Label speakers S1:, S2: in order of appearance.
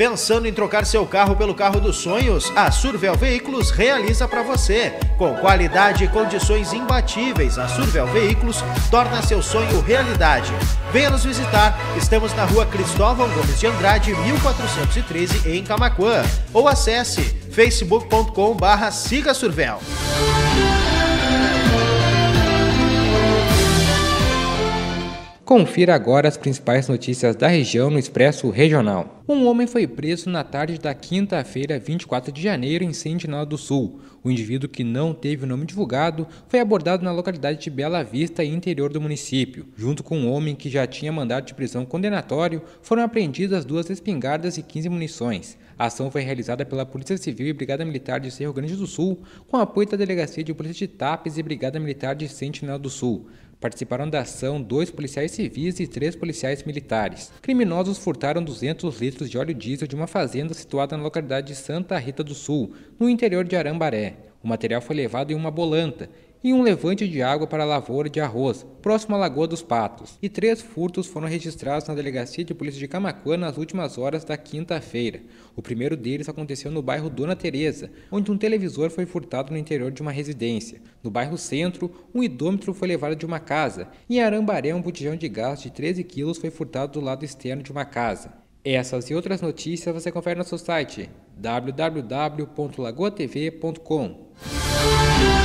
S1: Pensando em trocar seu carro pelo carro dos sonhos? A Survel Veículos realiza para você. Com qualidade e condições imbatíveis, a Survel Veículos torna seu sonho realidade. Venha nos visitar. Estamos na rua Cristóvão Gomes de Andrade, 1413, em Camaquã. Ou acesse facebook.com/siga-survel.
S2: Confira agora as principais notícias da região no Expresso Regional. Um homem foi preso na tarde da quinta-feira, 24 de janeiro, em Sentinela do Sul. O indivíduo, que não teve o nome divulgado, foi abordado na localidade de Bela Vista, interior do município. Junto com um homem que já tinha mandado de prisão condenatório, foram apreendidas 2 espingardas e 15 munições. A ação foi realizada pela Polícia Civil e Brigada Militar de Cerro Grande do Sul, com apoio da Delegacia de Polícia de Tapes e Brigada Militar de Sentinela do Sul. Participaram da ação 2 policiais civis e 3 policiais militares. Criminosos furtaram 200 litros de óleo diesel de uma fazenda situada na localidade de Santa Rita do Sul, no interior de Arambaré. O material foi levado em uma bolanta e um levante de água para a lavoura de arroz, próximo à Lagoa dos Patos. E 3 furtos foram registrados na Delegacia de Polícia de Camaquã nas últimas horas da quinta-feira. O primeiro deles aconteceu no bairro Dona Teresa, onde um televisor foi furtado no interior de uma residência. No bairro Centro, um idômetro foi levado de uma casa. E em Arambaré, um botijão de gás de 13 quilos foi furtado do lado externo de uma casa. Essas e outras notícias você confere no nosso site www.lagoatv.com.